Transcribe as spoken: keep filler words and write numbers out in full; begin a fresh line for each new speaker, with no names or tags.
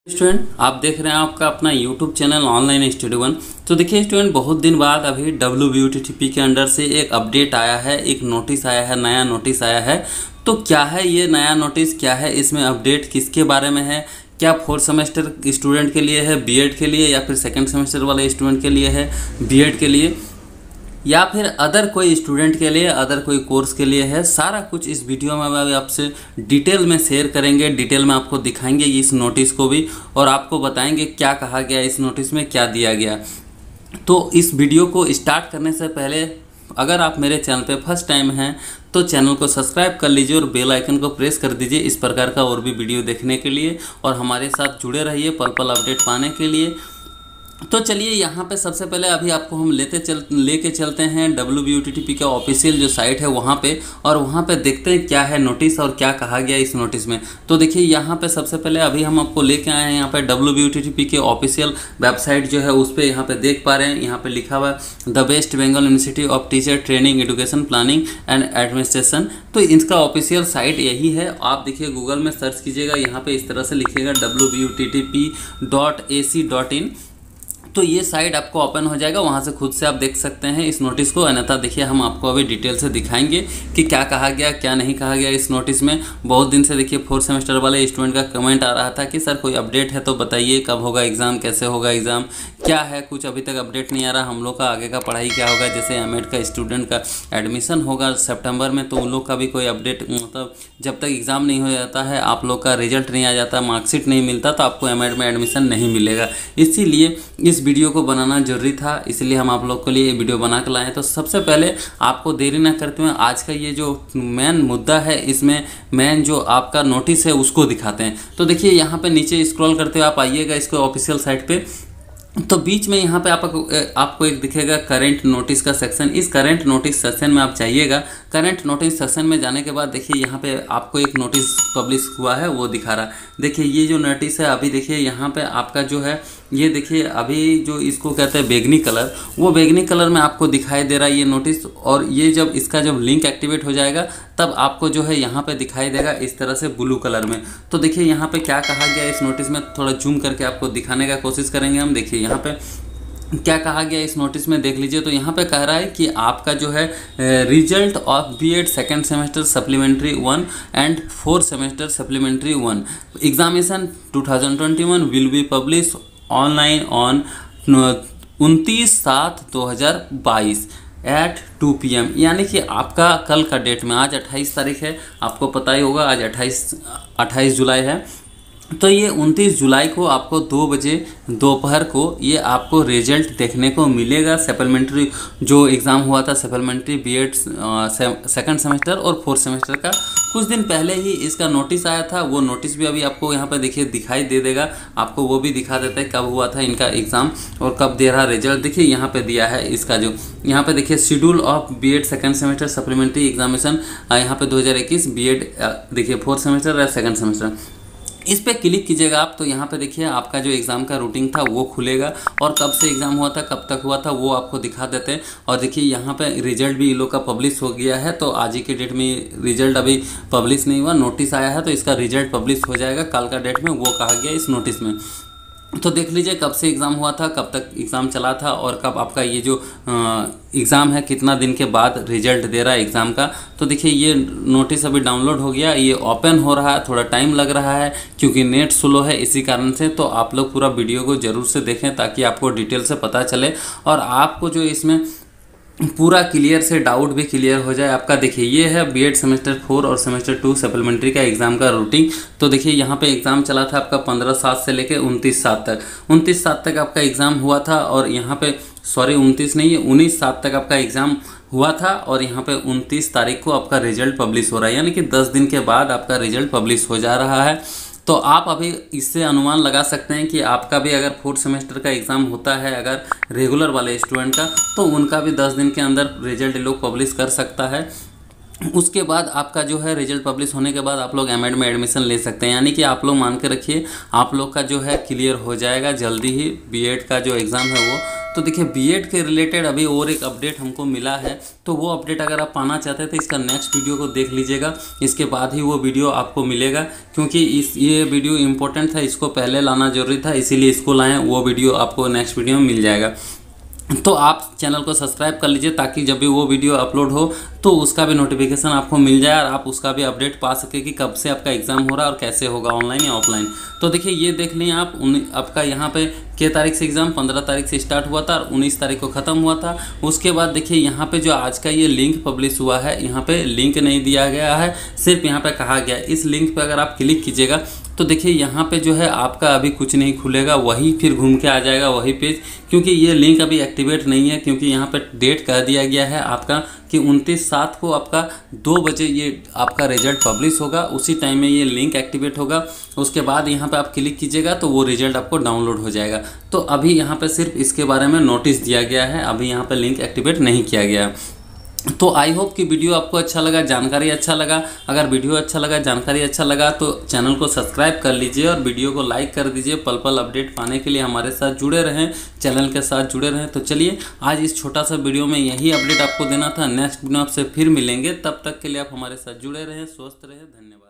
Student आप देख रहे हैं आपका अपना YouTube channel online study one. तो देखिए स्टूडेंट, बहुत दिन बाद अभी W B U T T P के अंडर से एक अपडेट आया है, एक नोटिस आया है, नया नोटिस आया है। तो क्या है ये नया नोटिस, क्या है इसमें अपडेट, किसके बारे में है, क्या फोर्थ सेमेस्टर स्टूडेंट के लिए है, बी एड के लिए, या फिर सेकेंड सेमेस्टर वाले स्टूडेंट के लिए है, बी एड के लिए, या फिर अदर कोई स्टूडेंट के लिए, अदर कोई कोर्स के लिए है, सारा कुछ इस वीडियो में अभी आपसे डिटेल में शेयर करेंगे। डिटेल में आपको दिखाएंगे इस नोटिस को भी, और आपको बताएंगे क्या कहा गया इस नोटिस में, क्या दिया गया। तो इस वीडियो को स्टार्ट करने से पहले अगर आप मेरे चैनल पे फर्स्ट टाइम हैं तो चैनल को सब्सक्राइब कर लीजिए और बेल आइकन को प्रेस कर दीजिए इस प्रकार का और भी वीडियो देखने के लिए, और हमारे साथ जुड़े रहिए पल पल अपडेट पाने के लिए। तो चलिए यहाँ पे सबसे पहले अभी आपको हम लेते चल लेके चलते हैं W B U T T P का ऑफिशियल जो साइट है वहाँ पे, और वहाँ पे देखते हैं क्या है नोटिस और क्या कहा गया इस नोटिस में। तो देखिए यहाँ पे सबसे पहले अभी हम आपको लेके आए हैं यहाँ पे W B U T T P के ऑफिशियल वेबसाइट जो है उस पर यहाँ पे देख पा रहे हैं। यहाँ पे लिखा हुआ है the West Bengal institute of teacher training education planning and administration. तो इसका ऑफिशियल साइट यही है। आप देखिए गूगल में सर्च कीजिएगा, यहाँ पे इस तरह से लिखिएगा W B U T T P dot A C dot in. तो ये साइट आपको ओपन हो जाएगा, वहाँ से खुद से आप देख सकते हैं इस नोटिस को। अन्यथा देखिए हम आपको अभी डिटेल से दिखाएंगे कि क्या कहा गया, क्या नहीं कहा गया इस नोटिस में। बहुत दिन से देखिए फोर्थ सेमेस्टर वाले स्टूडेंट का कमेंट आ रहा था कि सर कोई अपडेट है तो बताइए, कब होगा एग्ज़ाम, कैसे होगा एग्ज़ाम, क्या है, कुछ अभी तक अपडेट नहीं आ रहा। हम लोग का आगे का पढ़ाई क्या होगा, जैसे एम एड का स्टूडेंट का एडमिशन होगा सितंबर में, तो उन लोग का भी कोई अपडेट, मतलब जब तक एग्ज़ाम नहीं हो जाता है, आप लोग का रिजल्ट नहीं आ जाता, मार्कशीट नहीं मिलता, तो आपको एम एड में एडमिशन नहीं मिलेगा। इसीलिए इस वीडियो को बनाना जरूरी था, इसलिए हम आप लोग के लिए ये वीडियो बना कर लाए। तो सबसे पहले आपको देरी ना करते हुए आज का ये जो मेन मुद्दा है, इसमें मेन जो आपका नोटिस है उसको दिखाते हैं। तो देखिए यहाँ पे नीचे स्क्रॉल करते हुए आप आइएगा इसको ऑफिशियल साइट पे। तो बीच में यहाँ पे आपको आपको एक दिखेगा करंट नोटिस का सेक्शन। इस करंट नोटिस सेक्शन में आप जाइएगा। करंट नोटिस सेक्शन में जाने के बाद देखिए यहाँ पे आपको एक नोटिस पब्लिश हुआ है वो दिखा रहा। देखिए ये जो नोटिस है अभी देखिए यहाँ पे आपका जो है, ये देखिए अभी जो इसको कहते हैं बैगनी कलर, वो बैगनी कलर में आपको दिखाई दे रहा है ये नोटिस। और ये जब इसका जब लिंक एक्टिवेट हो जाएगा तब आपको जो है यहाँ पे दिखाई देगा इस तरह से ब्लू कलर में। तो देखिए यहाँ पे क्या कहा गया इस नोटिस में, थोड़ा जूम करके आपको दिखाने का कोशिश करेंगे हम। देखिए यहाँ पे क्या कहा गया इस नोटिस में देख लीजिए। तो यहाँ पे कह रहा है कि आपका जो है result of B Ed second semester supplementary one and fourth semester supplementary one examination two thousand twenty one will be publish online on उनतीस सात दो हज़ार बाईस एट टू पी एम। यानी कि आपका कल का डेट में, आज अट्ठाईस तारीख है, आपको पता ही होगा आज अट्ठाईस अट्ठाईस जुलाई है। तो ये उनतीस जुलाई को आपको दो बजे दोपहर को ये आपको रिजल्ट देखने को मिलेगा। सप्लीमेंट्री जो एग्ज़ाम हुआ था supplementary B Ed second semester और फोर्थ सेमेस्टर का, कुछ दिन पहले ही इसका नोटिस आया था। वो नोटिस भी अभी आपको यहाँ पर देखिए दिखाई दे देगा, आपको वो भी दिखा देता है कब हुआ था इनका एग्ज़ाम और कब दे रहा रिजल्ट। देखिए यहाँ पे दिया है इसका जो, यहाँ पे देखिए schedule of B Ed second semester supplementary examination यहाँ पे दो हज़ार इक्कीस बी एड देखिए फोर्थ सेमेस्टर या सेकेंड सेमेस्टर। इस पर क्लिक कीजिएगा आप, तो यहाँ पे देखिए आपका जो एग्ज़ाम का रूटीन था वो खुलेगा, और कब से एग्ज़ाम हुआ था, कब तक हुआ था, वो आपको दिखा देते हैं। और देखिए यहाँ पे रिजल्ट भी इन लोग का पब्लिश हो गया है। तो आज ही के डेट में रिजल्ट अभी पब्लिश नहीं हुआ, नोटिस आया है, तो इसका रिजल्ट पब्लिश हो जाएगा कल का डेट में, वो कहा गया इस नोटिस में। तो देख लीजिए कब से एग्ज़ाम हुआ था, कब तक एग्ज़ाम चला था, और कब आपका ये जो एग्ज़ाम है कितना दिन के बाद रिजल्ट दे रहा है एग्ज़ाम का। तो देखिए ये नोटिस अभी डाउनलोड हो गया, ये ओपन हो रहा है, थोड़ा टाइम लग रहा है क्योंकि नेट स्लो है इसी कारण से। तो आप लोग पूरा वीडियो को ज़रूर से देखें ताकि आपको डिटेल से पता चले और आपको जो इसमें पूरा क्लियर से डाउट भी क्लियर हो जाए आपका। देखिए ये है बी एड सेमेस्टर फोर और सेमेस्टर टू सप्लीमेंट्री का एग्ज़ाम का रूटीन। तो देखिए यहाँ पे एग्ज़ाम चला था आपका पंद्रह सात से लेके उनतीस सात तक, उनतीस सात तक आपका एग्ज़ाम हुआ था। और यहाँ पे सॉरी उनतीस नहीं है, उन्नीस सात तक आपका एग्ज़ाम हुआ था, और यहाँ पे उनतीस तारीख को आपका रिजल्ट पब्लिश हो रहा है, यानी कि दस दिन के बाद आपका रिजल्ट पब्लिश हो जा रहा है। तो आप अभी इससे अनुमान लगा सकते हैं कि आपका भी अगर फोर्थ सेमेस्टर का एग्ज़ाम होता है अगर रेगुलर वाले स्टूडेंट का, तो उनका भी दस दिन के अंदर रिजल्ट लोग पब्लिश कर सकता है। उसके बाद आपका जो है रिजल्ट पब्लिश होने के बाद आप लोग एम एड में एडमिशन ले सकते हैं। यानी कि आप लोग मान के रखिए आप लोग का जो है क्लियर हो जाएगा जल्दी ही, बी एड का जो एग्ज़ाम है वो तो देखिए बीएड के रिलेटेड अभी और एक अपडेट हमको मिला है, तो वो अपडेट अगर आप पाना चाहते हैं तो इसका नेक्स्ट वीडियो को देख लीजिएगा, इसके बाद ही वो वीडियो आपको मिलेगा, क्योंकि इस ये वीडियो इंपॉर्टेंट था, इसको पहले लाना जरूरी था, इसीलिए इसको लाएं। वो वीडियो आपको नेक्स्ट वीडियो में मिल जाएगा। तो आप चैनल को सब्सक्राइब कर लीजिए ताकि जब भी वो वीडियो अपलोड हो तो उसका भी नोटिफिकेशन आपको मिल जाए और आप उसका भी अपडेट पा सके कि कब से आपका एग्ज़ाम हो रहा है और कैसे होगा, ऑनलाइन या ऑफलाइन। तो देखिए ये देख लें आप, आपका यहाँ पे के तारीख से एग्ज़ाम पंद्रह तारीख से स्टार्ट हुआ था और उन्नीस तारीख को ख़त्म हुआ था। उसके बाद देखिए यहाँ पे जो आज का ये लिंक पब्लिश हुआ है, यहाँ पे लिंक नहीं दिया गया है, सिर्फ यहाँ पे कहा गया इस लिंक पे अगर आप क्लिक कीजिएगा तो देखिए यहाँ पे जो है आपका अभी कुछ नहीं खुलेगा, वही फिर घूम के आ जाएगा वही पेज, क्योंकि ये लिंक अभी एक्टिवेट नहीं है, क्योंकि यहाँ पे डेट कर दिया गया है आपका कि उनतीस सात को आपका दो बजे ये आपका रिजल्ट पब्लिश होगा, उसी टाइम में ये लिंक एक्टिवेट होगा। उसके बाद यहाँ पे आप क्लिक कीजिएगा तो वो रिजल्ट आपको डाउनलोड हो जाएगा। तो अभी यहाँ पे सिर्फ इसके बारे में नोटिस दिया गया है, अभी यहाँ पे लिंक एक्टिवेट नहीं किया गया। तो आई होप कि वीडियो आपको अच्छा लगा, जानकारी अच्छा लगा। अगर वीडियो अच्छा लगा, जानकारी अच्छा लगा तो चैनल को सब्सक्राइब कर लीजिए और वीडियो को लाइक कर दीजिए। पल पल अपडेट पाने के लिए हमारे साथ जुड़े रहें, चैनल के साथ जुड़े रहें। तो चलिए आज इस छोटा सा वीडियो में यही अपडेट आपको देना था। नेक्स्ट वीडियो आपसे फिर मिलेंगे, तब तक के लिए आप हमारे साथ जुड़े रहें, स्वस्थ रहें। धन्यवाद।